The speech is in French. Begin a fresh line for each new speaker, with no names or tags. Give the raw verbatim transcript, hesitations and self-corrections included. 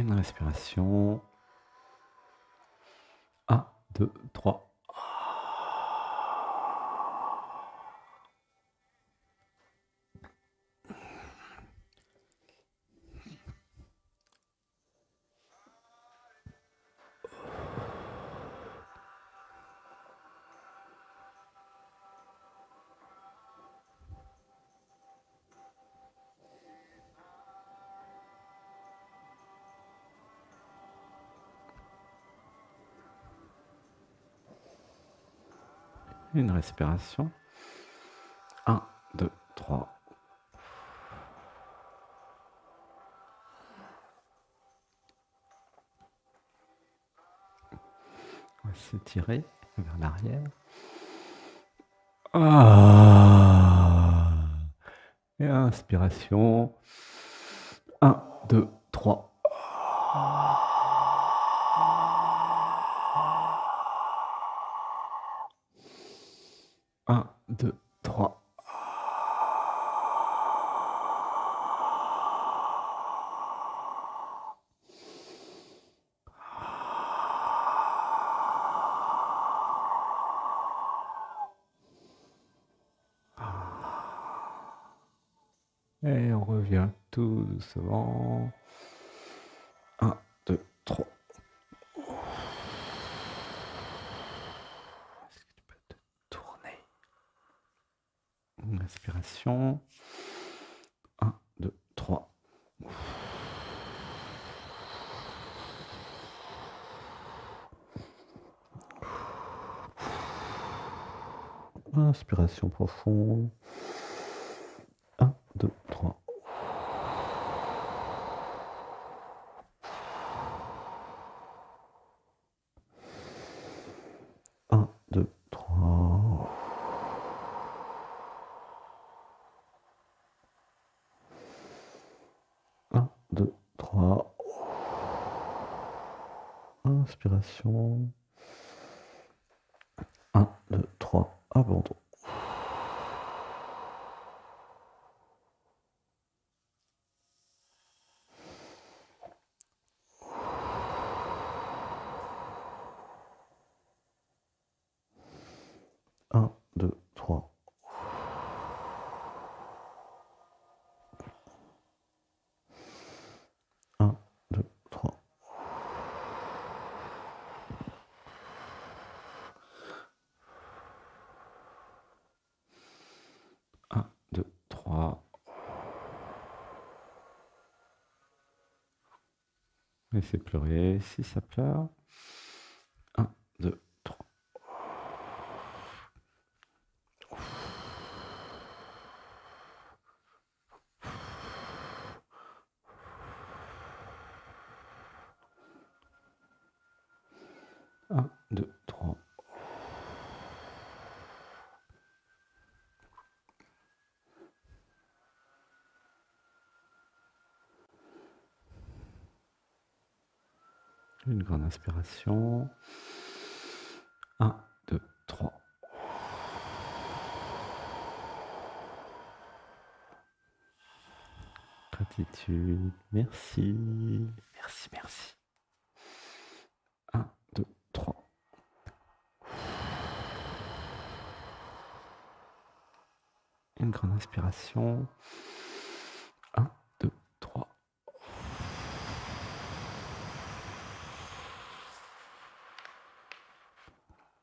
Une respiration. Un, deux, trois. Une respiration. Un, deux, trois. On va s'étirer vers l'arrière. Ah. Et inspiration. Un, deux, trois. Un, deux, trois. Et on revient tout doucement. Un, deux, trois. Est-ce que tu peux te tourner? Une respiration. Un, deux, trois. Inspiration profonde. Un, deux, trois. Un, deux, trois. Un, deux, trois. Inspiration. Un, deux, trois. Abandon. Un, deux, trois. Un, deux, trois. Un, deux, trois. Laissez pleurer si ça pleure. Un, deux, trois. Un, deux, trois. Une grande inspiration. Un, deux, trois. Gratitude. Merci. Merci, merci. Un, deux, trois. Une grande inspiration.